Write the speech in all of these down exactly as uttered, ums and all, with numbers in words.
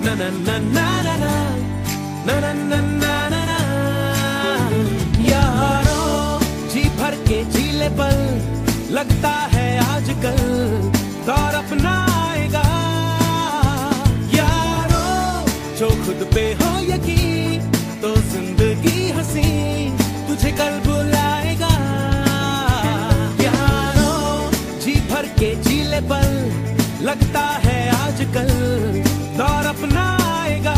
na na na na na na na na na na na na यारो जी भर के जीले पल लगता है आजकल दौर अपना आएगा यारो जो खुद पे हो यकीन तो जिंदगी हंसी तुझे कल बुलाएगा यारो जी भर के जीले पल लगता है आजकल दौर अपना आएगा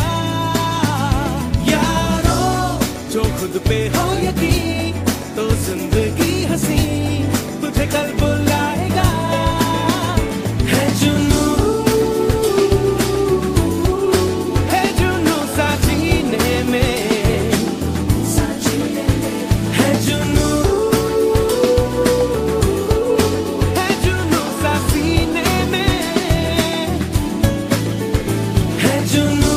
यारो जो खुद पे हो यकीन तो जिंदगी हंसी तुझे कल बुलाएगा है जुनू है जुनू सा जीने में है जुनू है जुनू सा सीने में है जुनू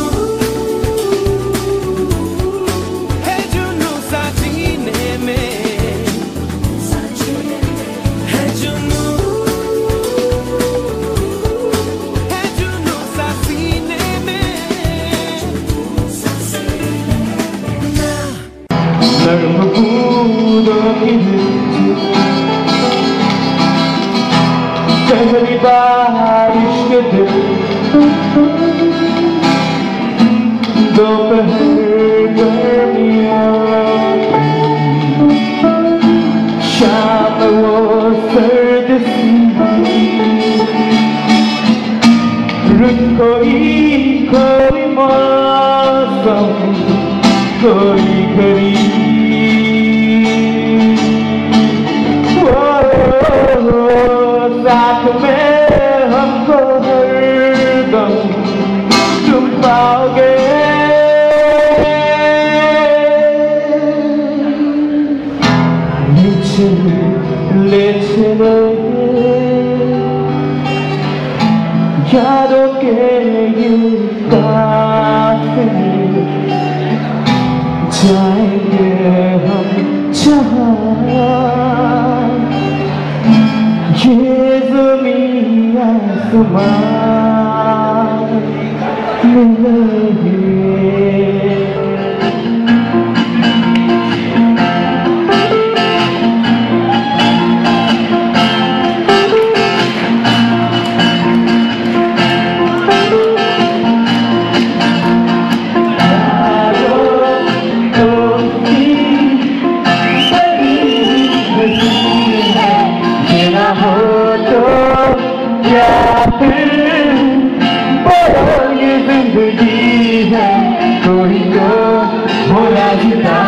है जुनू सा जीने में है जुनू है जुनू सा सीने में नर्म बूंदों की पहली बारिश के दिन दोपहर गर्मियों शाम वो सर्द सी रुत कोई कोई मौसम कोई घड़ी साथ में हमको हरदम तुम पाओगे ले चले ले चले यादों के ये काफिले जाएंगे हम जहाँ ये ज़मीन आसमां मिलेंगे कोई तो भोला जुदा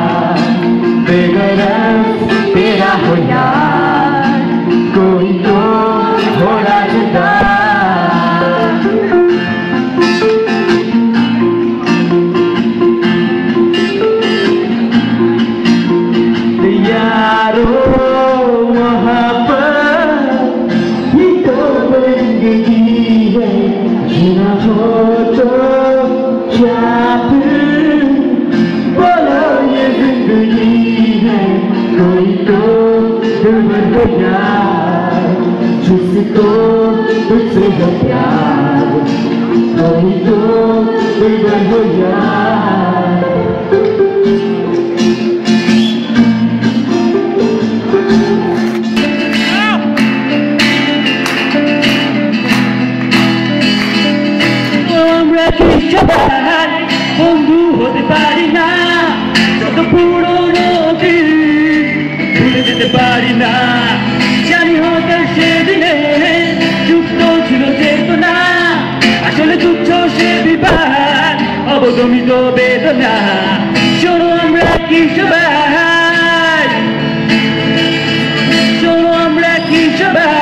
बेगरज तेरा हो यार कोई तो भोला जुदा यारो वहाँ पर ही तो जिंदगी है जीना हो तो क्या फिर बोलो ये जिंदगी है कोई तो दिलबर हो यार जिसको तुझसे हो प्यार कोई तो दिलबर हो यार সবার বন্ধু হতে পারি না যত পুরনো দিন ভুলে যেতে পারি না জানি হয়তো সেদিনে যুক্ত ছিল চেতনা আসলে তুচ্ছ সে বিবাদ অবদমিত বেদনা শোনো আমরা কি সবাই শোনো আমরা কি সবাই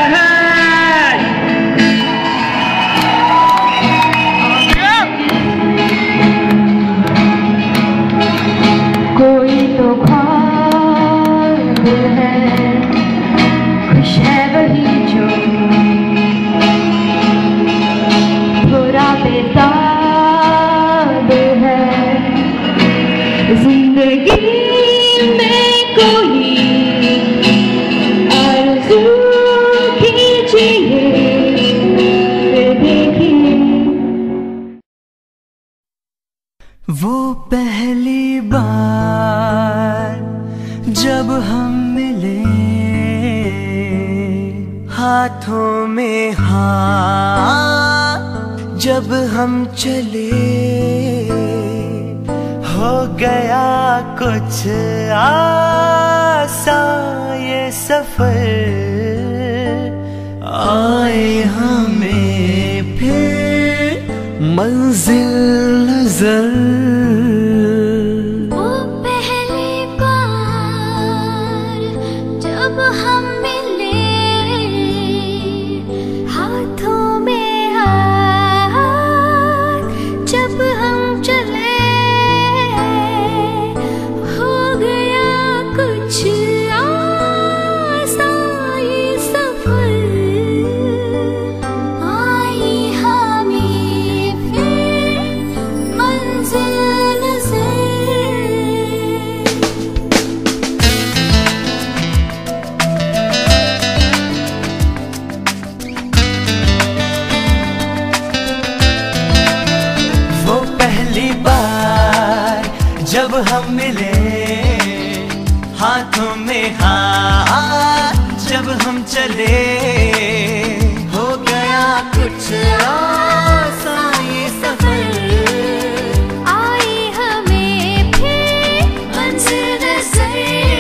वो पहली बार जब हम मिले, हाथों में हाथ जब हम चले, हो गया कुछ आसान ये सफर, आए हमें फिर मंजिल नजर। वो पहली बार जब हम मिले, हाथों में हाथ जब हम चले, हो गया कुछ आसान ये सफर, आई हमें फिर मंजिल नजर। वो पहली बार जब हम मिले, हाथों में हाथ जब हम चले, हो गया कुछ आसान ये सफर, आई हमें फिर मंजिल नजर।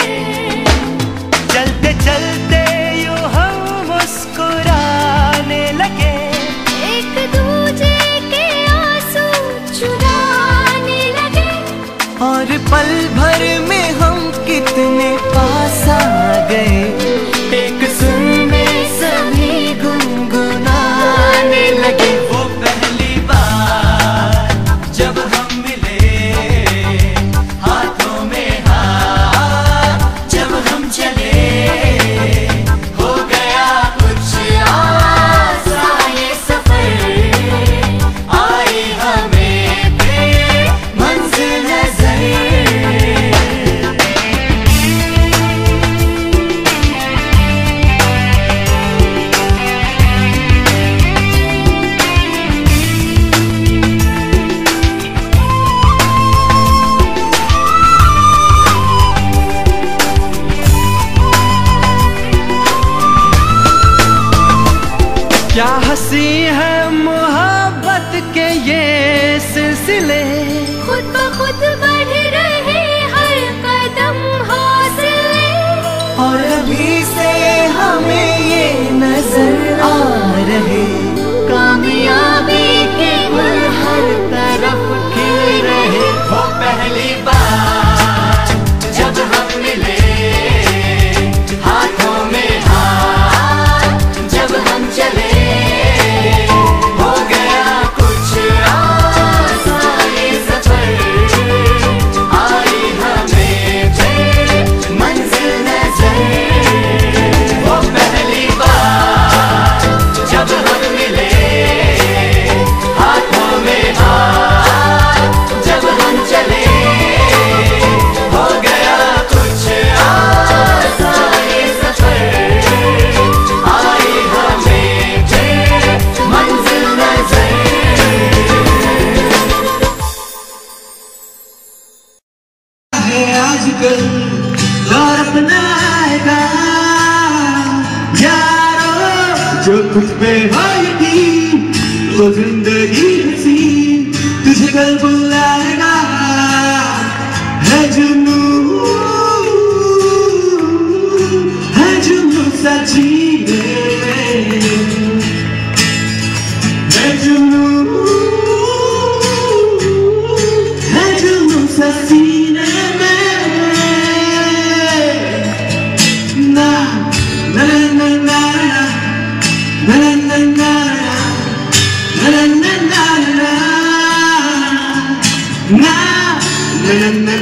चलते चलते यूं हम मुस्कुराने लगे, एक दूजे के आंसू चुराने लगे, और पल भर में हम कितने पास आ गए, एक सुर में सभी गुनगुनाने लगे। वो पहली बार जब हम मिले, हाथों में हाथ जब हम चले, हो गया कुछ आसान ये सफर, आई हमें फिर मंजिल नजर। क्या हंसी है मोहब्बत के ये सिलसिले, खुद ब खुद बढ़ रहे हर कदम हौसले, और अभी से हमें ये नजर आ रहे, कामयाबी के गुल हर तरफ खिल रहे। वो पहली बार जब हम मिले, हाथों में हाथ जब हम चले, हो गया कुछ आसान ये सफर, आई हमें फिर मंजिल नजर। वो पहली बार जब हम मिले, हाथों में हाथ जब हम चले, हो गया कुछ आसान ये सफर, आई हमें फिर मंजिल नजर। है आजकल दौर अपना आएगा, यारो जो कुछ पे हो यकीन, वो जिंदगी हंसी तुझे कल बुलाएगा, है जुनून है जुनून सच्ची है जुनून है जुनून सच्ची na na na na na na na na na na na na na na na na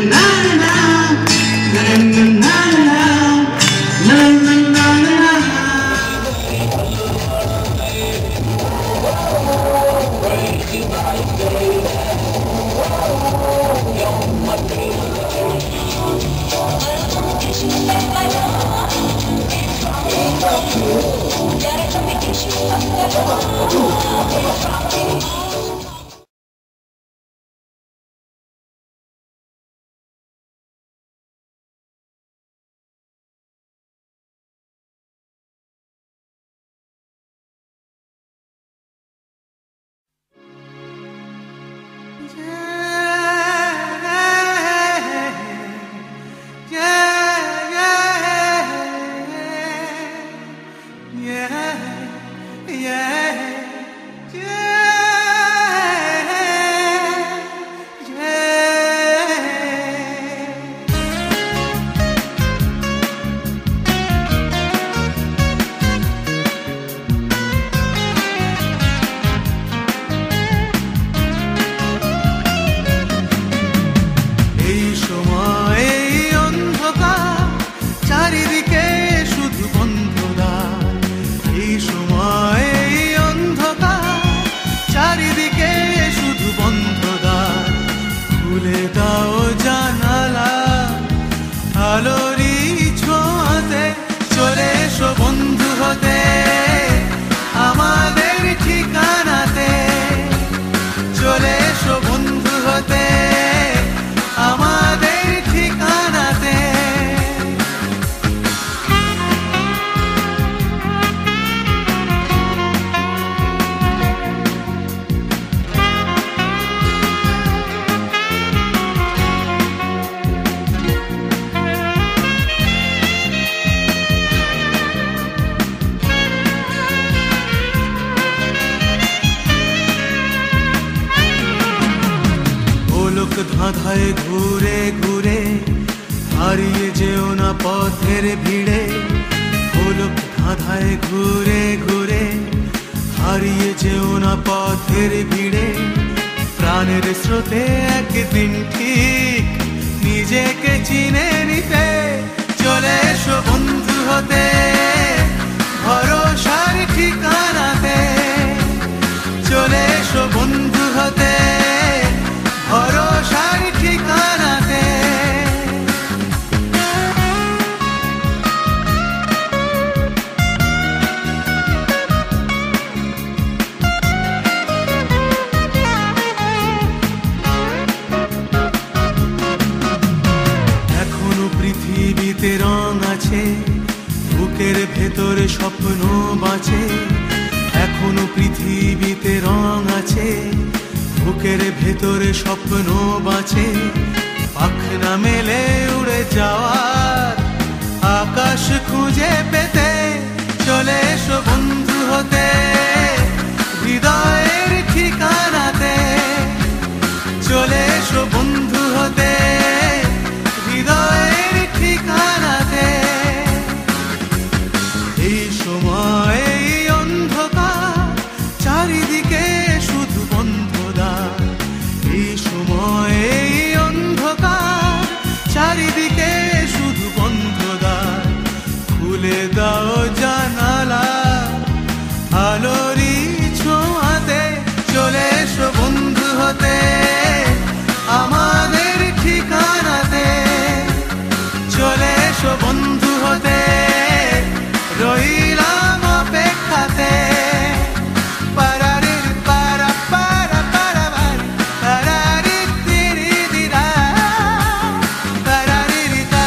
ধাঁধায় ঘুরে ঘুরে হারিয়ে যেও না পথের ভিড়ে, গোলক ধাঁধায় ঘুরে ঘুরে হারিয়ে যেও না পথের ভিড়ে। প্রাণের স্রোতে একদিন ঠিক নিজেকে চিনে নিতে চলে এসো বন্ধু হতে ভরসার ঠিকানাতে, চলে এসো বন্ধু হতে ভরসার ঠিকানাতে। এখনো পৃথিবীতে রং আছে, বুকের ভেতরে স্বপ্ন বাঁচে। এখনো পৃথিবীতে রং আছে, বুকের ভেতরে স্বপ্ন বাঁচে। পাখনা মেলে উড়ে যাওয়ার আকাশ খুঁজে পেতে চলে এসো বন্ধু হতে হৃদয়ের ঠিকানাতে, চলে এসো বন্ধু হতে হৃদয়ের ঠিকানাতে। এই সময় এই অন্ধকার চারিদিকে শুধু বন্ধ দ্বার, এই সময় এই অন্ধকার চারিদিকে শুধু বন্ধ দ্বার। খুলে দাও জানালা আলোরই ছোঁয়াতে চলে এসো বন্ধু হতে আমাদের ঠিকানাতে, চলে এসো বন্ধু হতে রইলাম অপেক্ষাতে। পারারির পারা পারা পারা পারারি তিরি দিরা পারারির দা।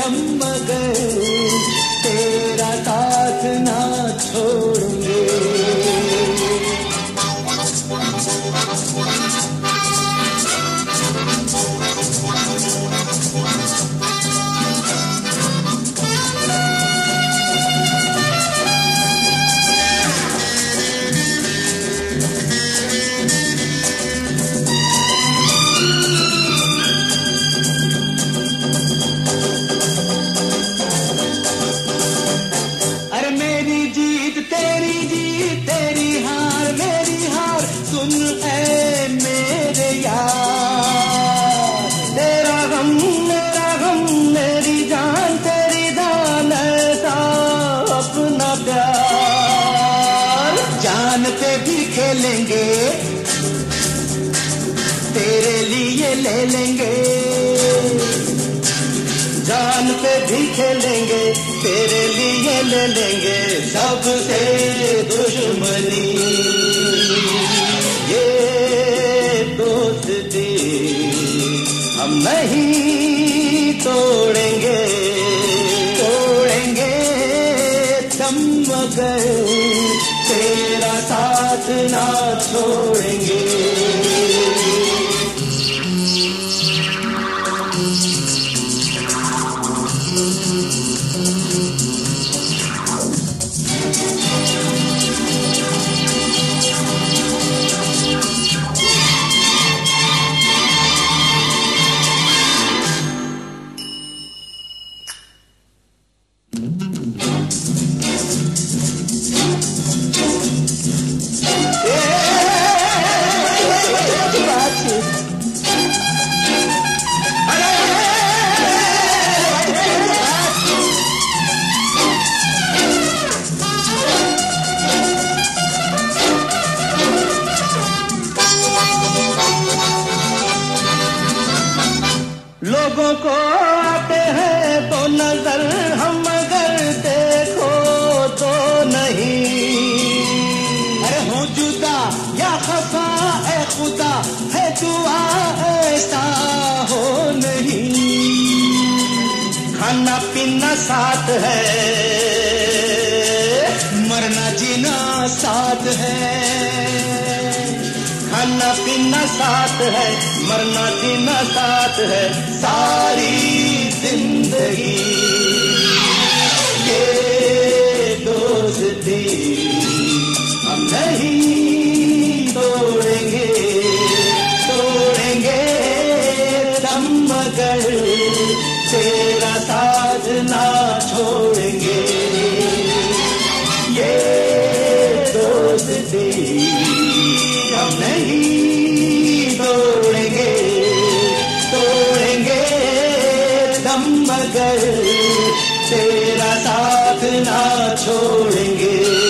थम गए तेरा साथ ना छोड़ेंगे। खेलेंगे तेरे लिए ले लेंगे, जान पे भी खेलेंगे तेरे लिए ले लेंगे, सबसे दुश्मनी ये दोस्ती हम नहीं तोड़ेंगे, तोड़ेंगे थम गए तेरा साथ ना छोड़ेंगे। लोगों को आते हैं तो नजर हम अगर देखो तो नहीं, अरे हो जुदा या खफा ए खुदा है दुआ ऐसा हो नहीं, खाना पीना साथ है मरना जीना साथ है, खाना पीना साथ है मरना जीना साथ है, सारी जिंदगी ये दोस्ती हम नहीं तोड़ेंगे, तोड़ेंगे दम मगर तेरा साथ ना छोड़ेंगे, ये दोस्ती हम नहीं तोड़ेंगे, तोड़ेंगे दम मगर तेरा साथ ना छोड़ेंगे।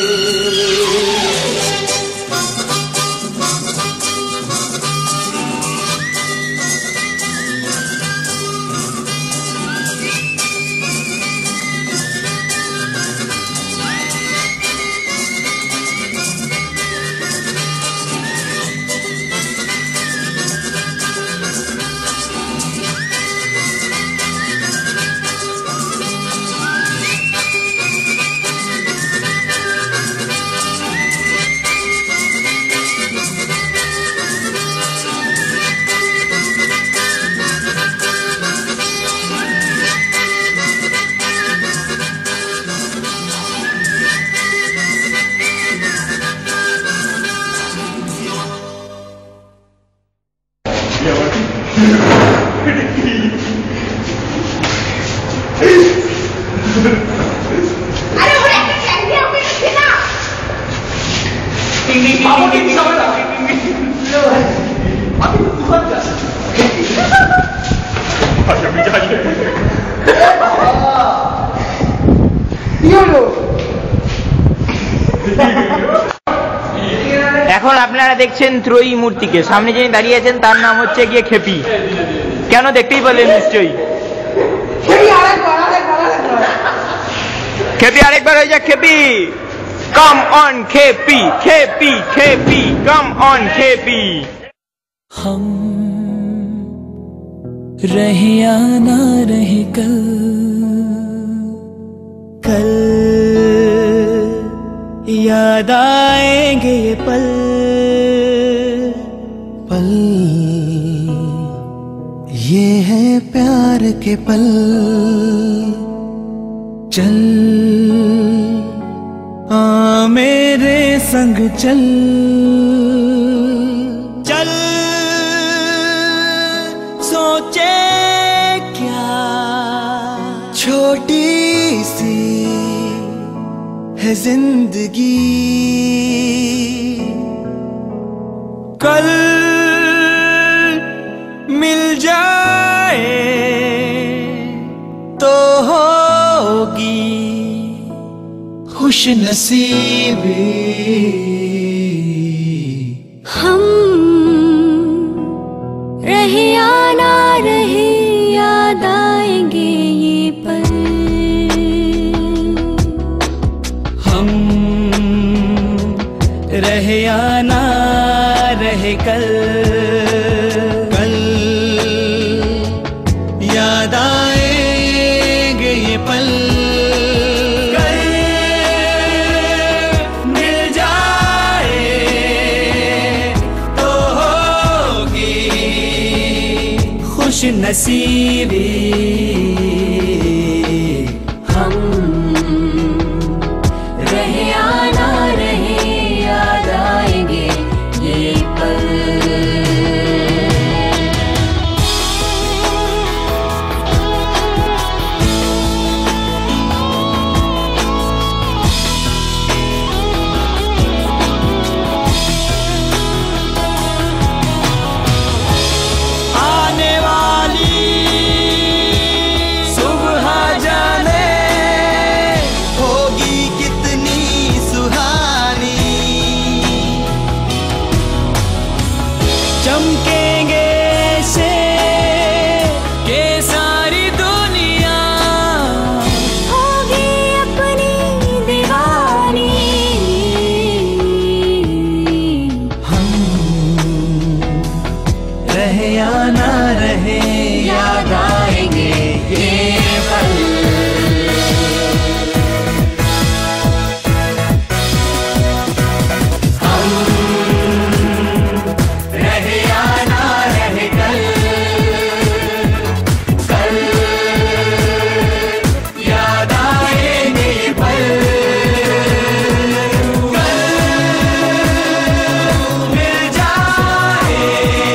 এখন আপনারা দেখছেন ত্রয়ী মূর্তিকে, সামনে যিনি দাঁড়িয়ে আছেন তার নাম হচ্ছে গিয়ে খেপি। কেন দেখতেই পেলেন নিশ্চয়ই। খেপি আরেকবার হয়ে যাক, খেপি কাম অন, খেপি খেপি খেপি কাম অন খেপি। हम रहे या ना रहे कल याद आएंगे ये पल पल, ये है प्यार के पल। चल आ मेरे संग चल, चल सोचे क्या छोटी सी है जिंदगी, कल मिल जाए तो होगी खुश नसीबी। हम रहे या ना रहे याद आएंगे ये पल, हम रहे या ना रहे कल, कल याद आएंगे ये पल, कल मिल जाए तो होगी खुश नसीबी। हम रहे या ना रहे याद आएंगे ये पल। आने वाली सुबह जाने होगी कितनी सुहानी, चमकेंगे से के सारी दुनिया होगी अपनी दीवानी। हम रहे या ना रहे याद आएंगे ये पल। हम रहे या ना रहे कल, कल याद आएंगे ये पल, कल मिल जाए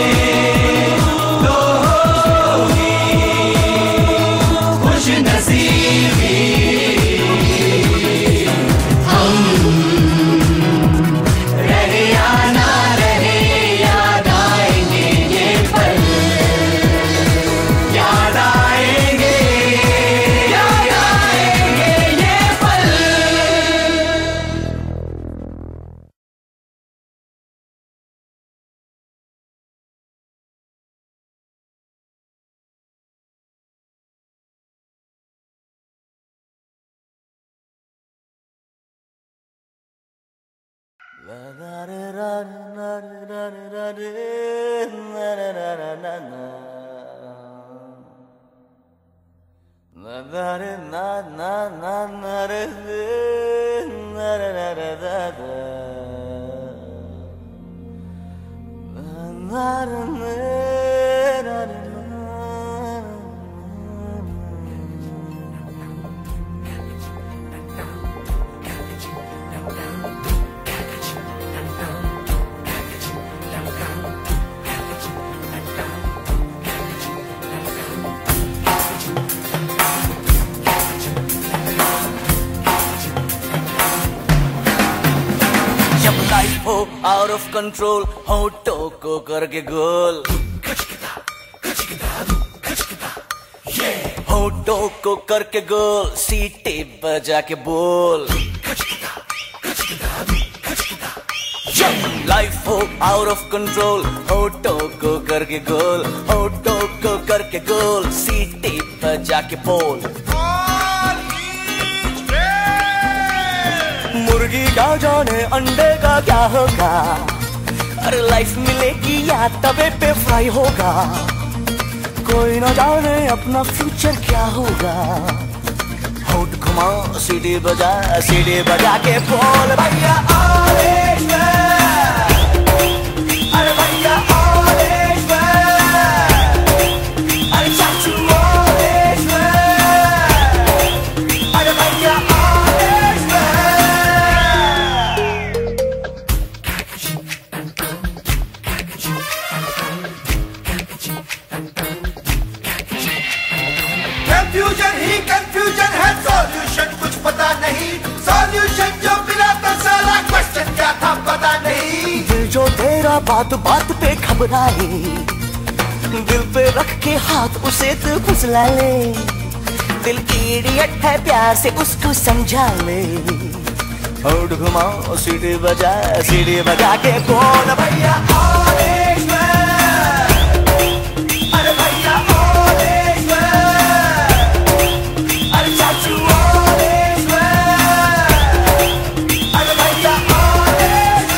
तो होगी खुश नसीबी। हम रहे या ना रहे याद आएंगे ये पल, याद आएंगे, याद आएंगे ये पल। जब लाइफ हो आउट ऑफ कंट्रोल, होठों को करके गोल, होठों को करके गोल, सीटी बजा के बोल। जब लाइफ हो आउट ऑफ कंट्रोल, होठों को करके गोल, होठों को करके गोल, सीटी बजा के बोल। मुर्गी क्या जाने अंडे का क्या होगा, अरे लाइफ मिलेगी या तवे पे फ्राई होगा, कोई ना जाने अपना फ्यूचर क्या होगा। होठ घुमा घुमाओ सीढ़ी बजा सीढ़ी बजा के बोल भैया all is well। अरे भैया all is well। अरे चाचू all is well। अरे भैया all is कंफ्यूजन ही कंफ्यूजन है, सॉल्यूशन कुछ पता नहीं। सॉल्यूशन जो मिला तो साला क्वेश्चन क्या था पता नहीं। दिल जो तेरा बात बात पे घबराए, दिल पे रख के हाथ उसे तू फुसला ले। दिल इडियट है प्यार से उसको समझा ले। होठ घुमाओ सीढ़ी बजा सीढ़ी बजा के बोल भैया all is well। अरे भैया all is well। अरे चाचू all is well। अरे भैया all is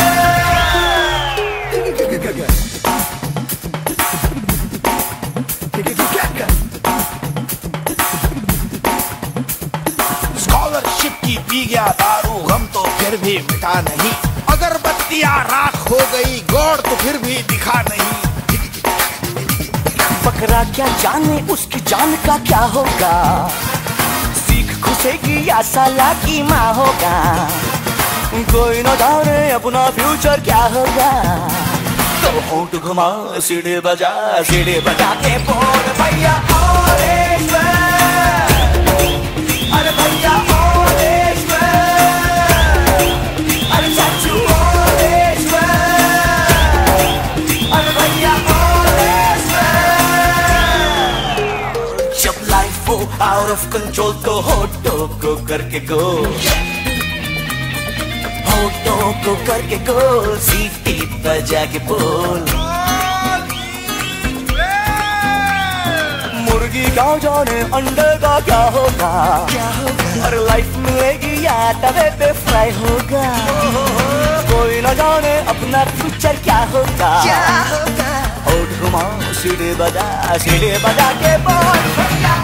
स्कॉलरशिप की पी गया दारू, गम तो फिर भी मिटा नहीं। अगरबत्तियां राख हो गई, गौर तो फिर भी दिखा नहीं। बकरा क्या जाने उसकी जान का क्या होगा, सीख घुसेगी या साला की माँ होगा। कोई न जाने अपना फ्यूचर क्या होगा। तो होंठ घुमा सीढ़ी बजा सीढ़ी बजा के बोल भैया all is well। अरे भैया all is well। अरे चाचू all is well। अरे भैया all is well। जब लाइफ हो आउट ऑफ कंट्रोल तो होठों को करके गो, होठों को करके गोल सीटी बजा के बोल। मुर्गी का जाने अंडे का क्या होगा, और लाइफ मिलेगी या तवे पे फ्राई होगा। कोई न जाने अपना फ्यूचर क्या होगा। होठ घुमाओ सीढ़ी बजा सीढ़ी बजा के बोल भैया